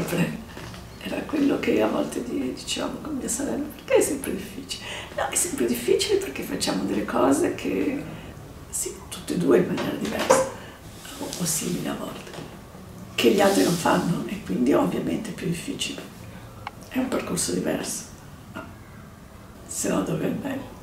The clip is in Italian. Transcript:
sempre. Era quello che a volte dicevamo con mia sorella, perché è sempre difficile? No, è sempre difficile perché facciamo delle cose che, sì, tutte e due in maniera diversa, o simili a volte, che gli altri non fanno e quindi ovviamente è più difficile. È un percorso diverso, ma se no dove è bello.